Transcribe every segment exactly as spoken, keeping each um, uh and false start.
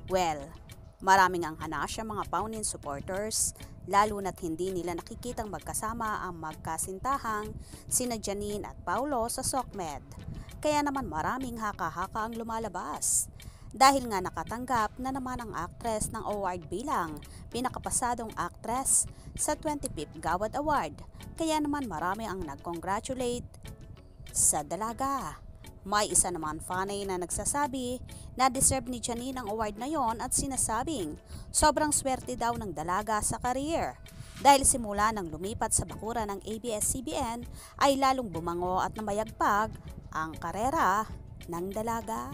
Well, maraming ang hanasya mga Paunin supporters, lalo na't hindi nila nakikitang magkasama ang magkasintahang sina Janine at Paulo sa SOCMED. Kaya naman maraming haka-haka ang lumalabas. Dahil nga nakatanggap na naman ang actress ng award bilang pinakapasadong actress sa twenty-fifth Gawad Award. Kaya naman marami ang nag-congratulate sa dalaga. May isa naman fanay na nagsasabi na deserve ni Janine ang award na yon at sinasabing sobrang swerte daw ng dalaga sa career. Dahil simula nang lumipat sa bakuran ng A B S C B N ay lalong bumango at namayagpag ang karera ng dalaga.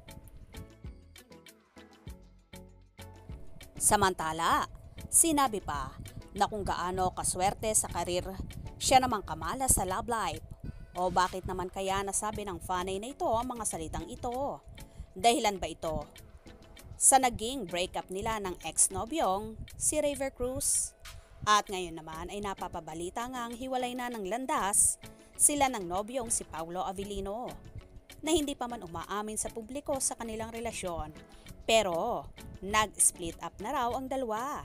Samantala, sinabi pa na kung gaano kaswerte sa karir siya namang kamala sa love life. O bakit naman kaya nasabi ng fanay na ito ang mga salitang ito? Dahilan ba ito sa naging breakup nila ng ex-nobyong si River Cruz? At ngayon naman ay napapabalita nga ang hiwalay na ng landas sila ng nobyong si Paulo Avellino na hindi pa man umaamin sa publiko sa kanilang relasyon. Pero nag-split up na raw ang dalawa.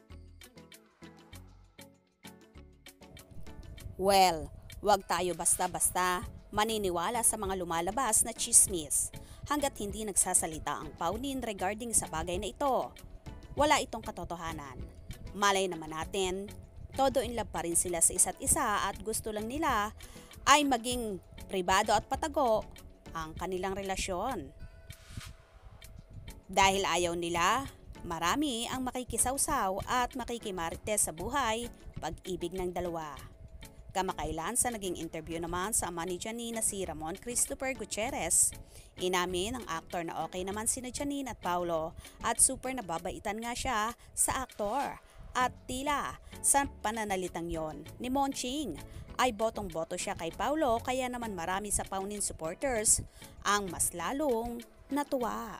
Well, wag tayo basta-basta maniniwala sa mga lumalabas na chismis hanggat hindi nagsasalita ang Paunin regarding sa bagay na ito. Wala itong katotohanan. Malay naman natin, todo in love pa rin sila sa isa't isa at gusto lang nila ay maging pribado at patago ang kanilang relasyon. Dahil ayaw nila, marami ang makikisawsaw at makikimarites sa buhay pag-ibig ng dalawa. Kamakailan sa naging interview naman sa ama ni Janine na si Ramon Christopher Gutierrez, inamin ng aktor na okay naman sina Janine at Paulo at super nababaitan nga siya sa aktor. At tila sa pananalitang yon ni Monching ay botong-boto siya kay Paulo, kaya naman marami sa Paunin supporters ang mas lalong natuwa.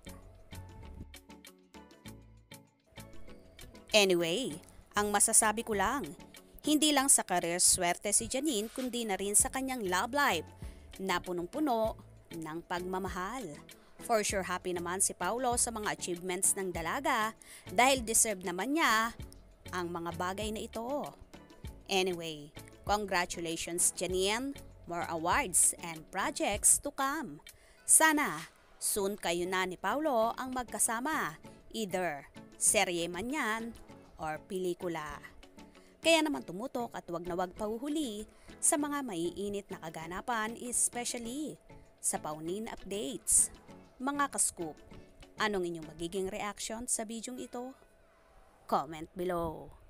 Anyway, ang masasabi ko lang, hindi lang sa career swerte si Janine kundi na rin sa kanyang love life na punong-puno ng pagmamahal. For sure happy naman si Paulo sa mga achievements ng dalaga dahil deserve naman niya ang mga bagay na ito. Anyway, congratulations Janine, more awards and projects to come. Sana soon kayo na ni Paulo ang magkasama, either serye man yan or pelikula. Kaya naman tumutok at wag na wag pahuhuli sa mga maiinit na kaganapan, especially sa Paunin updates. Mga ka-scoop, anong inyong magiging reaction sa bidyong ito? Comment below.